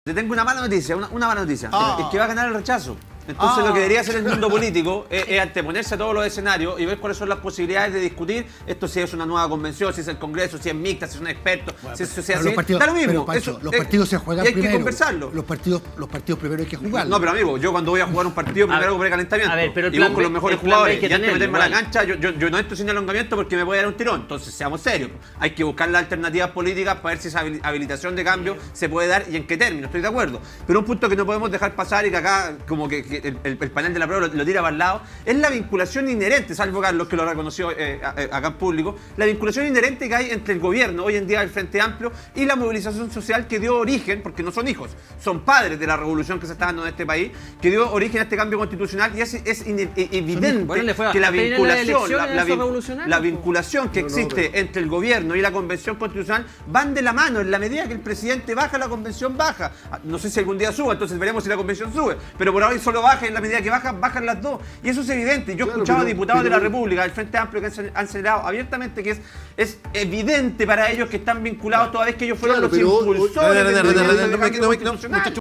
Le tengo una mala noticia, una mala noticia. Es que va a ganar el rechazo. Entonces lo que debería hacer el mundo político es anteponerse a todos los escenarios y ver cuáles son las posibilidades de discutir esto, si es una nueva convención, si es el Congreso, si es mixta, si son expertos, bueno, si es sociedad civil. Partidos, da lo mismo. Pero, Pancho, los partidos se juegan y hay primero. que conversarlo. Los partidos primero hay que jugarlos. No, pero amigo, yo cuando voy a jugar un partido primero hago precalentamiento. A ver, pero y busco los mejores jugadores. Y antes de meterme a la igual. cancha, yo no entro sin elongamiento porque me puede dar un tirón. Entonces, seamos serios. Hay que buscar las alternativas políticas para ver si esa habilitación de cambio se puede dar y en qué término. Estoy de acuerdo. Pero un punto que no podemos dejar pasar y que acá como que el panel de la prueba lo tira para el lado, es la vinculación inherente, salvo Carlos que lo reconoció acá en público, la vinculación inherente que hay entre el gobierno, hoy en día el Frente Amplio, y la movilización social que dio origen, porque no son hijos, son padres de la revolución que se está dando en este país, que dio origen a este cambio constitucional y es evidente bueno, que la vinculación, la vinculación vinculación que existe entre el gobierno y la convención constitucional van de la mano. En la medida que el presidente baja, la convención baja. No sé si algún día suba, entonces veremos si la convención sube, pero por ahora solo baja, en la medida que bajan las dos. Y eso es evidente. Yo he escuchado a diputados de la República, del Frente Amplio, que han señalado abiertamente que es evidente para ellos que están vinculados toda vez que ellos fueron los impulsores del movimiento constitucional.